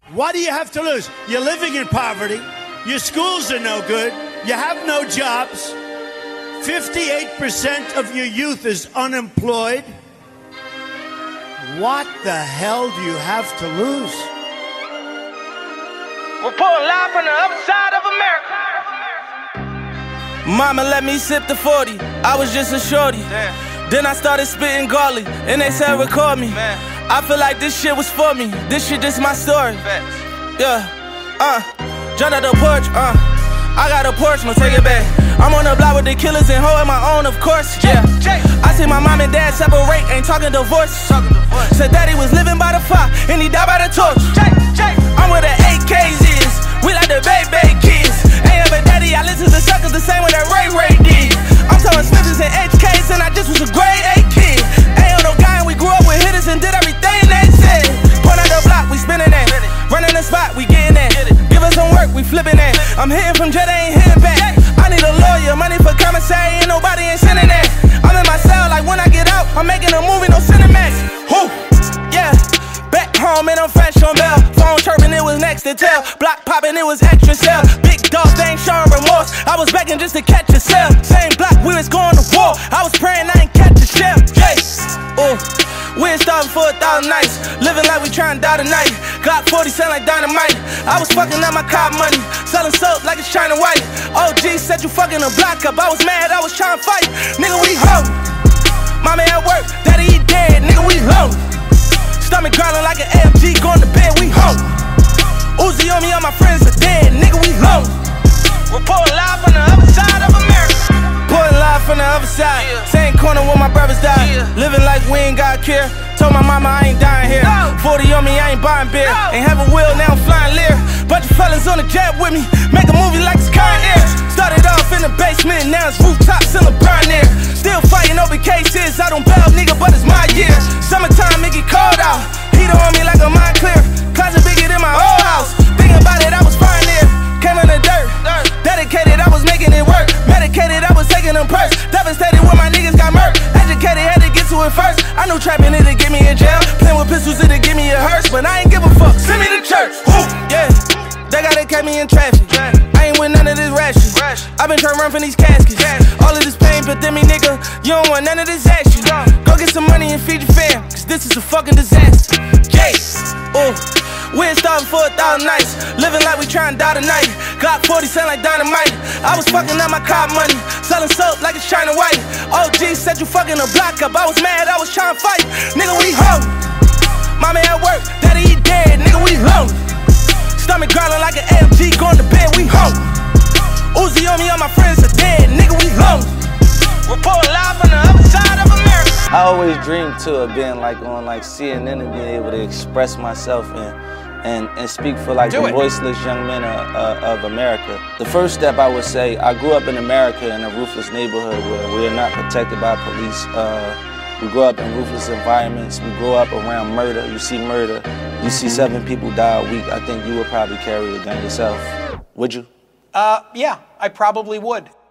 What do you have to lose? You're living in poverty. Your schools are no good. You have no jobs. 58% of your youth is unemployed. What the hell do you have to lose? Reporting live from the other side of America. Mama let me sip the 40. I was just a shorty. Damn. Then I started spitting garlic, and they said record me. Man. I feel like this shit was for me. This shit just my story. Facts. Yeah. Jump out the porch. I got a Porsche, no take it back. I'm on the block with the killers and holding my own, of course. Yeah. I see my mom and dad separate, ain't talking divorce. Said daddy was living by the fire and he died by the torch. I'm where the AKs is. We like the baby kids. Ain't ever daddy, I listen to suckers the same way that Ray did. I'm telling Smithers and HKs and I just was a grade A kid. Ain't on no guy and we grew up with hitters and did everything they said. Point out the block, we spinning that. Running the spot, we getting that. Give us some work, we flipping that. I'm hitting from jet, I ain't hitting back. I need a lawyer, money for commissary, ain't nobody ain't sending that. I'm in my cell, like when I get out, I'm making a movie, no Cinemax. Whoo, yeah. Back home and I'm fresh on bail. Phone chirping, it was next to tail. Block popping, it was extra sell. Big dog, they ain't showing remorse. I was begging just to catch a cell. Same block, we was going to war. I was praying I ain't catch a shell. Yeah. Ooh. We ain't starving for 1,000 nights. Living like we trying to die tonight. Glock 40 sound like dynamite. I was fucking up my car money. Selling soap like it's China White. OG said you fucking a block up. I was mad, I was trying to fight. Nigga, we home. Mommy at work, daddy he dead. Nigga, we home. Stomach growling like an AMG, going to bed, we home. Uzi on me, all my friends are dead. Nigga, we home. Reporting live from the other side of America. Reporting live from the other side. Same corner where my brothers died. Living like we ain't got care. Told my mama I ain't dying here. 40 on me, I ain't buying beer. Ain't have a wheel, now I'm flying Lear. Bunch of fellas on the jet with me. Make a movie like it's Con Air. Started off in the basement, now it's rooftops in LeBron Air. Still fighting over cases. I don't bail, nigga, but it's my year. Summertime, it get cold out. Heat on me like a mind clear. Closet bigger than my old house. Thinking about it, I was fine there. Came in the dirt. Dedicated, I was making it work. Medicated, I was taking them perks. Devastated when my niggas got murked. Educated, had to get to it first. I knew trapping it'd get me in jail. Playing with pistols, it'd give me a hearse. But I ain't give a fuck. Send me to church. Woo. Yeah. They gotta catch me in traffic. I ain't with none of this ratchet. I been trying to run from these caskets. All of this pain, but then me nigga, you don't want none of this action. Go get some money and feed your fam, cause this is a fucking disaster. Ooh. We ain't starving for 1,000 nights. Living like we trying to die tonight. Glock 40 sound like dynamite. I was fucking up my car money. Selling soap like it's China White. OG said you fucking a block up. I was mad, I was trying to fight. Nigga, we home. Mommy at work, daddy he dead. Nigga, we home. Stomach growling like an AMG, going to bed, we home. Uzi on me, all my friends are dead. Nigga, we home. Reporting live from the other side of America. I always dreamed too of being like on like CNN and being able to express myself and speak for like the voiceless young men of America. The first step I would say, I grew up in America in a ruthless neighborhood where we are not protected by police. We grow up in ruthless environments. We grow up around murder. You see murder. You see 7 people die a week. I think you would probably carry a gun yourself. Would you? Yeah, I probably would.